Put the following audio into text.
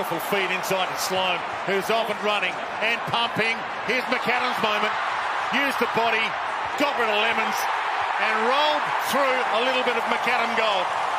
Beautiful feed inside to Sloan, who's off and running and pumping. Here's McAdam's moment. Used the body, got rid of Lemons, and rolled through a little bit of McAdam gold.